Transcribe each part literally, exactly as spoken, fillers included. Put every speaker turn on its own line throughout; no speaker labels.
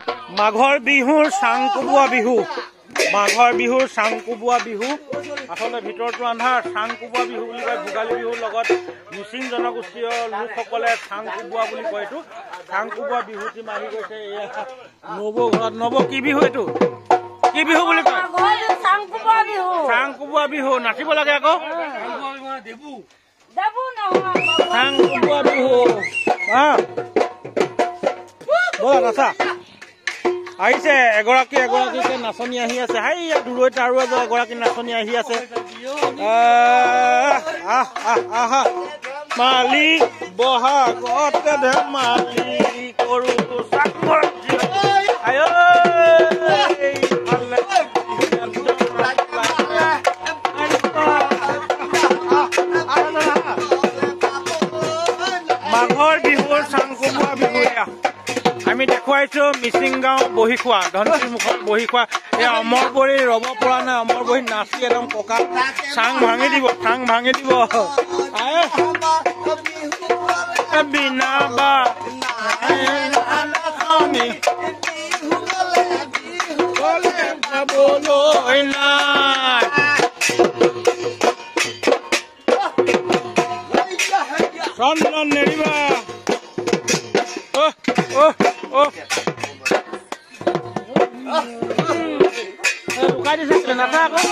মাঘৰ বিহুৰ চাং কোবোৱা বিহু মাঘৰ বিহুৰ চাং কোবোৱা বিহু আচলতে ভিতৰটো আন্ধাৰ চাং কোবোৱা বিহু বুলি কয় ভোগালী বিহুৰ লগত মিচিং জনগোষ্ঠীয় লোকসকলে চাং কোবোৱা বুলি কয় এইটো চাং কোবোৱা বিহুটি মাৰি গৈছে নব ঘৰত নব কি বিহু এইটো কি বিহু বুলি কয়
চাং কোবোৱা বিহু
চাং কোবোৱা বিহু নাচিব লাগে আকৌ
দেবু দেবু নহয়
চাং কোবোৱা বিহু হা বলা নাচা আহিছে এগৰাকী এগৰাকীকে নাচনি আহি আছে হাই দূৰৈত আৰু এগৰাকী নাচনি আহি আছে আহ আহ আহ মালিক বহাগতে ধেমালি কৰো চাকৰ আয় মাঘৰ বিহুৰ চাং কোবোৱা বিহু আমি দেখুৱাইছো মিচিং গাঁও বহি খোৱা ধনশীৰ মুখত বহি খোৱা এই অমৰবৰী ৰব পৰা নাই অমৰবৰী নাচি একদম ককা চাং ভাঙি দিব চাং ভাঙি দিব বিনা বা চন্দন নেৰিবা লুকাই দিছে নাচা আকৌ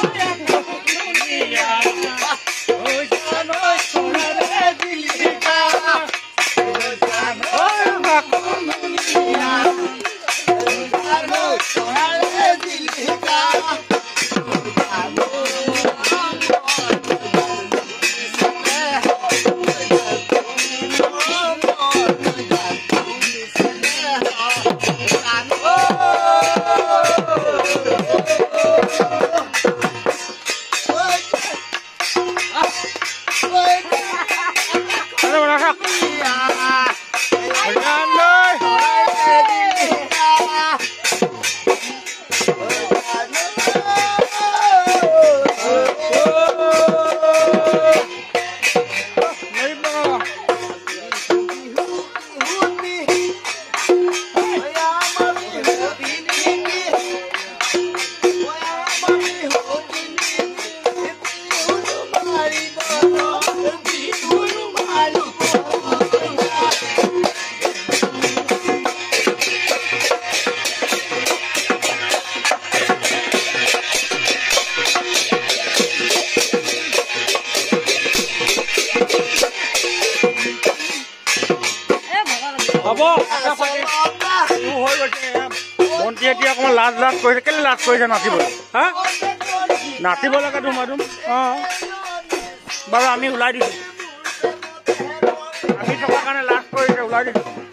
মন্ত্ৰী এতিয়া অকণমান লাজ লাজ কৰিছে কেলে লাজ কৰিছে নাচিবলৈ হা নাচিব লাগে ধুমা ধুম অঁ বাৰু আমি ওলাই দিছোঁ আমি থকাৰ কাৰণে লাজ কৰিছে ওলাই দিছোঁ